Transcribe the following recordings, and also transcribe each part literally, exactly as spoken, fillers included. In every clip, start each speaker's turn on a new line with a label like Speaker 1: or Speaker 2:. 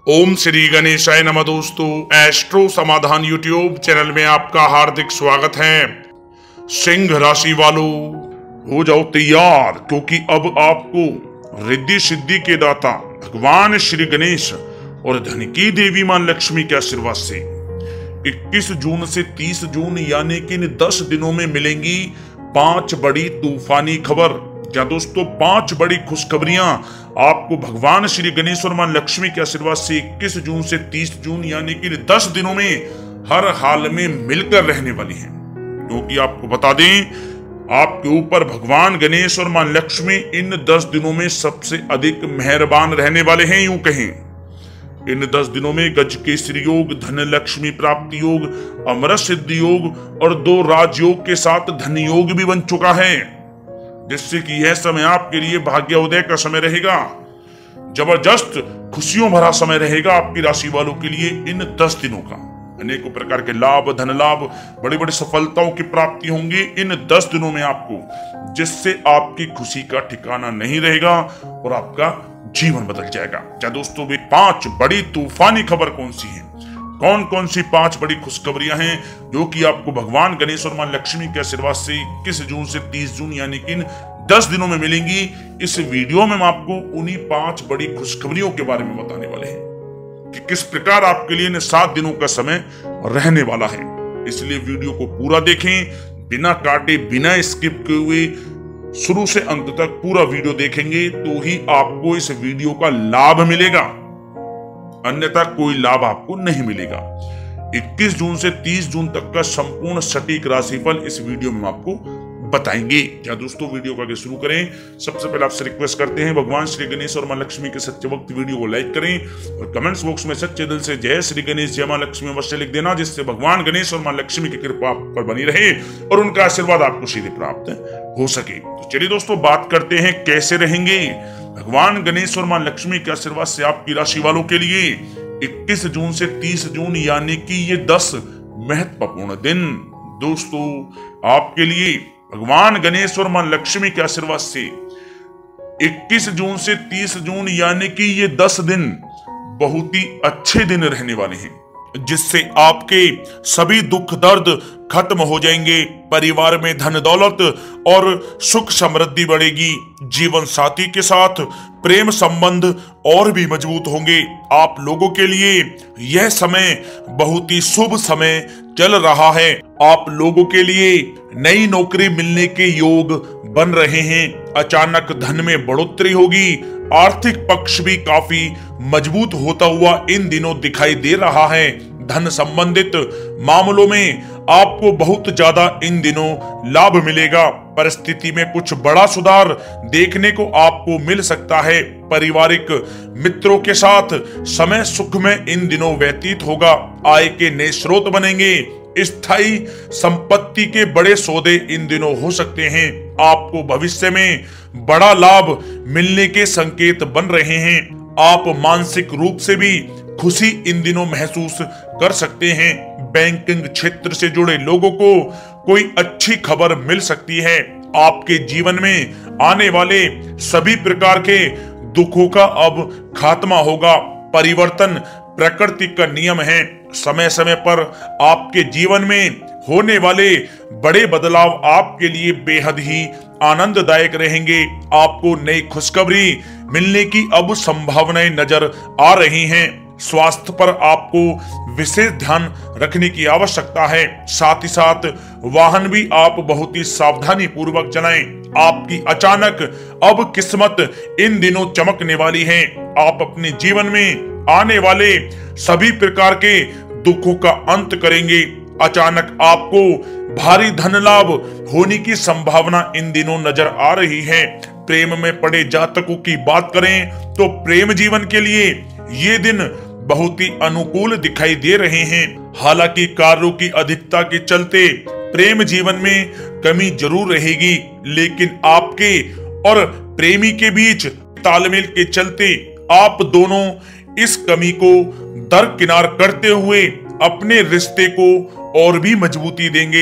Speaker 1: ओम श्री गणेशाय नमः। दोस्तों, एस्ट्रो समाधान यूट्यूब चैनल में आपका हार्दिक स्वागत है। सिंह राशि वालों, हो जाओ तैयार, क्योंकि अब आपको रिद्धि सिद्धि के दाता भगवान श्री गणेश और धन की देवी मां लक्ष्मी के आशीर्वाद से इक्कीस जून से तीस जून यानी कि इन दस दिनों में मिलेंगी पांच बड़ी तूफानी खबर। क्या दोस्तों, पांच बड़ी खुशखबरियां आपको भगवान श्री गणेश और मां लक्ष्मी के आशीर्वाद से इक्कीस जून से तीस जून यानी कि दस दिनों में हर हाल में मिलकर रहने वाली हैं। क्योंकि आपको बता दें, आपके ऊपर भगवान गणेश और मां लक्ष्मी इन दस दिनों में सबसे अधिक मेहरबान रहने वाले हैं। यूं कहें, इन दस दिनों में गज केसरी योग, धन लक्ष्मी प्राप्ति योग, अमृत सिद्धि योग और दो राजयोग के साथ धन योग भी बन चुका है, जिससे कि यह समय आपके लिए भाग्योदय का समय रहेगा। जबरदस्त खुशियों भरा समय रहेगा आपकी राशि वालों के लिए इन दस दिनों का। अनेकों प्रकार के लाभ, धन लाभ, बड़ी बड़ी सफलताओं की प्राप्ति होंगी इन दस दिनों में आपको, जिससे आपकी खुशी का ठिकाना नहीं रहेगा और आपका जीवन बदल जाएगा। क्या दोस्तों, वे पांच बड़ी तूफानी खबर कौन सी है? कौन कौन सी पांच बड़ी खुशखबरियां हैं जो कि आपको भगवान गणेश और मां लक्ष्मी के आशीर्वाद से इक्कीस जून से तीस जून यानी कि दस दिनों में मिलेंगी? इस वीडियो में हम आपको उन्हीं पांच बड़ी खुशखबरियों के बारे में बताने वाले हैं कि किस प्रकार आपके लिए इन सात दिनों का समय रहने वाला है। इसलिए वीडियो को पूरा देखें, बिना काटे, बिना स्किप किए हुए शुरू से अंत तक पूरा वीडियो देखेंगे तो ही आपको इस वीडियो का लाभ मिलेगा, अन्यथा कोई लाभ आपको नहीं मिलेगा। इक्कीस जून से तीस जून तक का संपूर्ण सटीक राशिफल इस वीडियो में आपको बताएंगे। क्या दोस्तों, वीडियो को आगे शुरू करें, सबसे पहले आपसे रिक्वेस्ट करते हैं, भगवान श्री गणेश और मां लक्ष्मी के सच्चे भक्त वीडियो को लाइक करें और कमेंट्स बॉक्स में सच्चे दिल से जय श्री गणेश जय मां लक्ष्मी अवश्य लिख देना, जिससे भगवान गणेश और मां लक्ष्मी की कृपा आप पर बनी रहे और उनका आशीर्वाद आपको सीधे प्राप्त हो सके। तो चलिए दोस्तों, बात करते हैं कैसे रहेंगे भगवान गणेश और मां लक्ष्मी के आशीर्वाद से आपकी राशि वालों के लिए इक्कीस जून से तीस जून यानी कि ये दस महत्वपूर्ण दिन। दोस्तों, आपके लिए भगवान गणेश और मां लक्ष्मी के आशीर्वाद से इक्कीस जून से तीस जून यानी कि ये दस दिन बहुत ही अच्छे दिन रहने वाले हैं, जिससे आपके सभी दुख दर्द खत्म हो जाएंगे, परिवार में धन दौलत और सुख समृद्धि बढ़ेगी, जीवन साथी के साथ प्रेम संबंध और भी मजबूत होंगे। आप लोगों के लिए यह समय बहुत ही शुभ समय चल रहा है। आप लोगों के लिए नई नौकरी मिलने के योग बन रहे हैं, अचानक धन में बढ़ोतरी होगी, आर्थिक पक्ष भी काफी मजबूत होता हुआ इन दिनों दिखाई दे रहा है। धन संबंधित मामलों में आपको बहुत ज्यादा इन दिनों लाभ मिलेगा। परिस्थिति में कुछ बड़ा सुधार देखने को आपको मिल सकता है। पारिवारिक मित्रों के साथ समय सुख में इन दिनों व्यतीत होगा। आय के नए स्रोत बनेंगे। स्थायी संपत्ति के बड़े सौदे इन दिनों हो सकते हैं। आपको भविष्य में बड़ा लाभ मिलने के संकेत बन रहे हैं। आप मानसिक रूप से भी खुशी इन दिनों महसूस कर सकते हैं। बैंकिंग क्षेत्र से जुड़े लोगों को कोई अच्छी खबर मिल सकती है। आपके जीवन में आने वाले सभी प्रकार के दुखों का अब खात्मा होगा। परिवर्तन प्रकृति का नियम है। समय समय पर आपके जीवन में होने वाले बड़े बदलाव आपके लिए बेहद ही आनंददायक रहेंगे। आपको नई खुशखबरी मिलने की अब संभावनाएं नजर आ रही हैं। स्वास्थ्य पर आपको विशेष ध्यान रखने की आवश्यकता है। साथ ही साथ वाहन भी आप बहुत ही सावधानी पूर्वक चलाएं। आपकी अचानक अब किस्मत इन दिनों चमकने वाली है। आप अपने जीवन में आने वाले सभी प्रकार के दुखों का अंत करेंगे। अचानक आपको भारी धन लाभ होने की संभावना इन दिनों नजर आ रही है। प्रेम में पड़े जातकों की बात करें तो प्रेम जीवन के लिए ये दिन बहुत ही अनुकूल दिखाई दे रहे हैं। हालांकि कार्यों की अधिकता के चलते प्रेम जीवन में कमी जरूर रहेगी, लेकिन आपके और प्रेमी के बीच तालमेल के चलते आप दोनों इस कमी को दरकिनार करते हुए अपने रिश्ते को और भी मजबूती देंगे।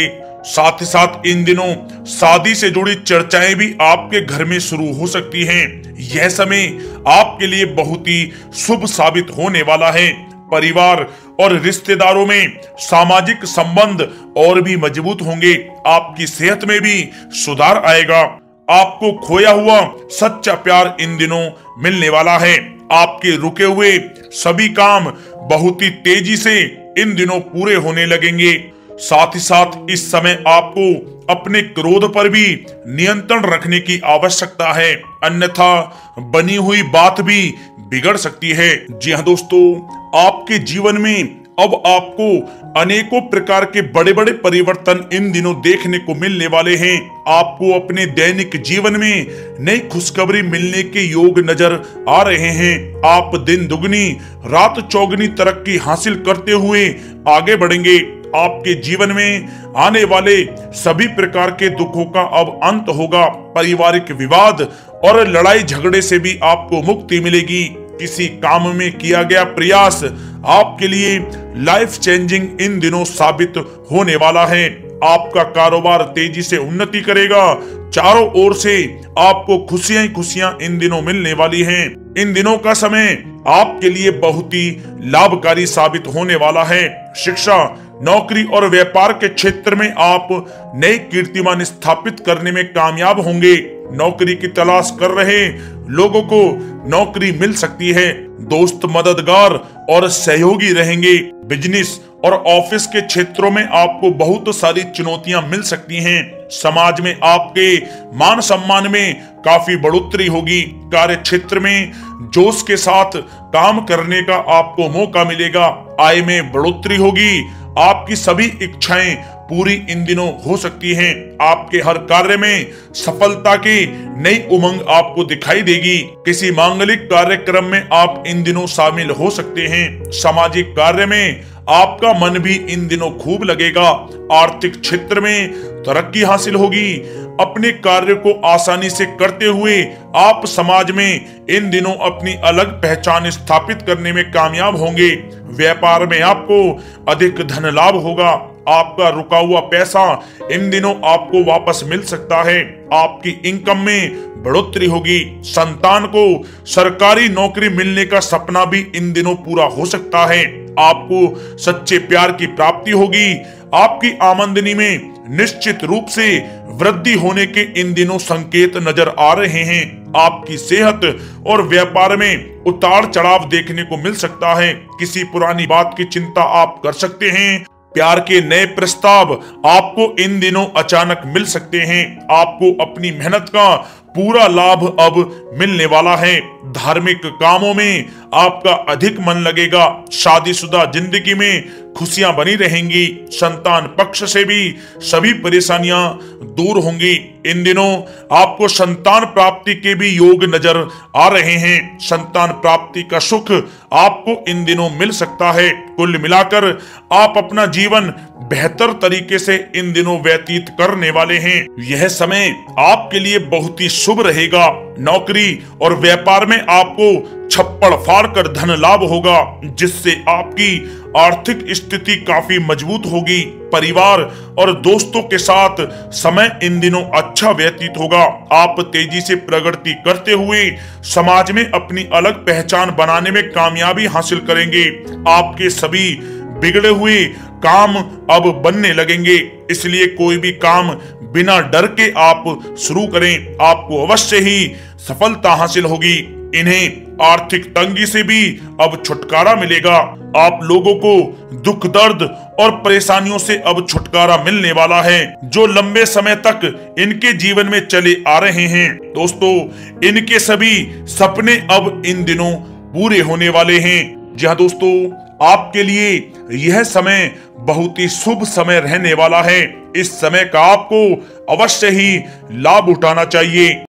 Speaker 1: साथ ही साथ इन दिनों शादी से जुड़ी चर्चाएं भी आपके घर में शुरू हो सकती हैं। यह समय आपके लिए बहुत ही शुभ साबित होने वाला है। परिवार और रिश्तेदारों में सामाजिक संबंध और भी मजबूत होंगे। आपकी सेहत में भी सुधार आएगा। आपको खोया हुआ सच्चा प्यार इन दिनों मिलने वाला है। आपके रुके हुए सभी काम बहुत ही तेजी से इन दिनों पूरे होने लगेंगे। साथ ही साथ इस समय आपको अपने क्रोध पर भी नियंत्रण रखने की आवश्यकता है, अन्यथा बनी हुई बात भी बिगड़ सकती है। जी हाँ दोस्तों, आपके जीवन में अब आपको अनेकों प्रकार के बड़े बड़े परिवर्तन इन दिनों देखने को मिलने वाले हैं। आपको अपने दैनिक जीवन में नई खुशखबरी मिलने के योग नजर आ रहे हैं। आप दिन दुगनी रात चौगनी तरक्की हासिल करते हुए आगे बढ़ेंगे। आपके जीवन में आने वाले सभी प्रकार के दुखों का अब अंत होगा। पारिवारिक विवाद और लड़ाई झगड़े से भी आपको मुक्ति मिलेगी। किसी काम में किया गया प्रयास आपके लिए लाइफ चेंजिंग इन दिनों साबित होने वाला है। आपका कारोबार तेजी से उन्नति करेगा। चारों ओर से आपको खुशियां ही खुशियां इन दिनों मिलने वाली हैं। इन दिनों का समय आपके लिए बहुत ही लाभकारी साबित होने वाला है। शिक्षा, नौकरी और व्यापार के क्षेत्र में आप नए कीर्तिमान स्थापित करने में कामयाब होंगे। नौकरी की तलाश कर रहे लोगों को नौकरी मिल सकती है। दोस्त मददगार और सहयोगी रहेंगे। बिजनेस और ऑफिस के क्षेत्रों में आपको बहुत सारी चुनौतियां मिल सकती हैं। समाज में आपके मान सम्मान में काफी बढ़ोतरी होगी। कार्य क्षेत्र में जोश के साथ काम करने का आपको मौका मिलेगा। आय में बढ़ोतरी होगी। आपकी सभी इच्छाएं पूरी इन दिनों हो सकती हैं। आपके हर कार्य में सफलता की नई उमंग आपको दिखाई देगी। किसी मांगलिक कार्यक्रम में आप इन दिनों शामिल हो सकते हैं। सामाजिक कार्य में आपका मन भी इन दिनों खूब लगेगा। आर्थिक क्षेत्र में तरक्की हासिल होगी। अपने कार्य को आसानी से करते हुए आप समाज में इन दिनों अपनी अलग पहचान स्थापित करने में कामयाब होंगे। व्यापार में आपको अधिक धन लाभ होगा। आपका रुका हुआ पैसा इन दिनों आपको वापस मिल सकता है। आपकी इनकम में बढ़ोतरी होगी। संतान को सरकारी नौकरी मिलने का सपना भी इन दिनों पूरा हो सकता है। आपको सच्चे प्यार की प्राप्ति होगी। आपकी आमदनी में निश्चित रूप से वृद्धि होने के इन दिनों संकेत नजर आ रहे हैं। आपकी सेहत और व्यापार में उतार चढ़ाव देखने को मिल सकता है। किसी पुरानी बात की चिंता आप कर सकते हैं। प्यार के नए प्रस्ताव आपको इन दिनों अचानक मिल सकते हैं। आपको अपनी मेहनत का पूरा लाभ अब मिलने वाला है। धार्मिक कामों में आपका अधिक मन लगेगा। शादीशुदा जिंदगी में खुशियां बनी रहेंगी। संतान पक्ष से भी सभी परेशानियां दूर होंगी। इन दिनों आपको संतान प्राप्ति के भी योग नजर आ रहे हैं। संतान प्राप्ति का सुख आपको इन दिनों मिल सकता है। कुल मिलाकर आप अपना जीवन बेहतर तरीके से इन दिनों व्यतीत करने वाले हैं। यह समय आपके लिए बहुत ही शुभ रहेगा। नौकरी और व्यापार में आपको छप्पड़ फाड़ कर धन लाभ होगा, जिससे आपकी आर्थिक स्थिति काफी मजबूत होगी। परिवार और दोस्तों के साथ समय इन दिनों अच्छा व्यतीत होगा। आप तेजी से प्रगति करते हुए समाज में अपनी अलग पहचान बनाने में कामयाबी हासिल करेंगे। आपके सभी बिगड़े हुए काम अब बनने लगेंगे, इसलिए कोई भी काम बिना डर के आप शुरू करें। आपको अवश्य ही सफलता हासिल होगी। इन्हें आर्थिक तंगी से भी अब छुटकारा मिलेगा। आप लोगों को दुख दर्द और परेशानियों से अब छुटकारा मिलने वाला है, जो लंबे समय तक इनके जीवन में चले आ रहे हैं। दोस्तों, इनके सभी सपने अब इन दिनों पूरे होने वाले हैं। जी हाँ दोस्तों, आपके लिए यह समय बहुत ही शुभ समय रहने वाला है। इस समय का आपको अवश्य ही लाभ उठाना चाहिए।